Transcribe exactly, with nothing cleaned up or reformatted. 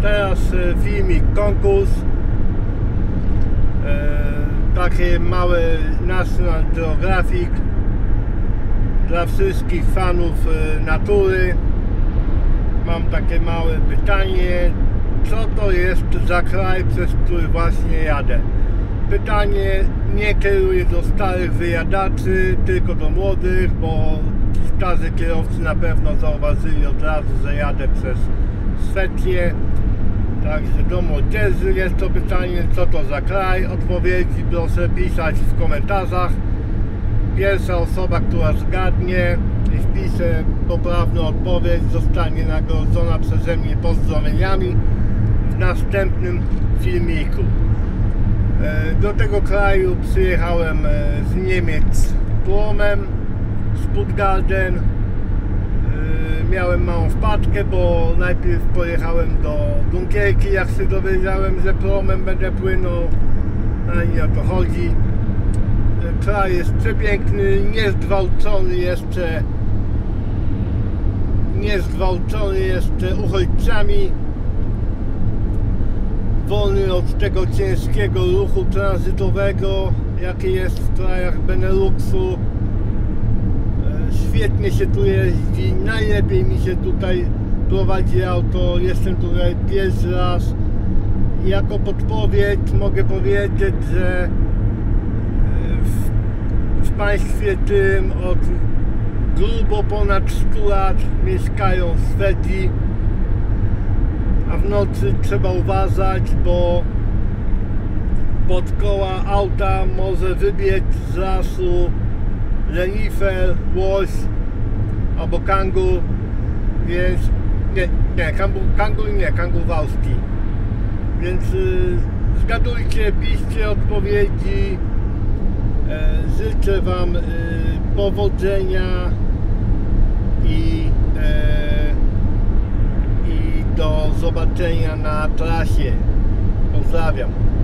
Teraz filmik konkurs. Takie małe National Geographic dla wszystkich fanów natury. Mam takie małe pytanie: co to jest za kraj, przez który właśnie jadę? Pytanie nie kieruję do starych wyjadaczy, tylko do młodych, bo starzy kierowcy na pewno zauważyli od razu, że jadę przez Szwecję. Także do młodzieży jest to pytanie, co to za kraj. Odpowiedzi proszę pisać w komentarzach. Pierwsza osoba, która zgadnie i wpisze poprawną odpowiedź, zostanie nagrodzona przeze mnie pozdrowieniami w następnym filmiku. Do tego kraju przyjechałem z Niemiec promem, Stuttgarten. Miałem małą wpadkę, bo najpierw pojechałem do Dunkierki, jak się dowiedziałem, że promem będę płynął, a nie o to chodzi. Kraj jest przepiękny, niezdwałcony jeszcze, niezdwałcony jeszcze uchodźcami, wolny od tego ciężkiego ruchu tranzytowego, jaki jest w krajach Beneluxu. Świetnie się tu jeździ, najlepiej mi się tutaj prowadzi auto, jestem tutaj pierwszy raz. Jako podpowiedź mogę powiedzieć, że w, w państwie tym od grubo ponad stu lat mieszkają Szwedzi, a w nocy trzeba uważać, bo pod koła auta może wybiec z lasu renifer, łoś albo kangur, więc nie, nie, kangur, kangur nie, kangur wałski. Więc y, zgadujcie, piszcie odpowiedzi. E, życzę wam y, powodzenia i, e, i do zobaczenia na trasie. Pozdrawiam.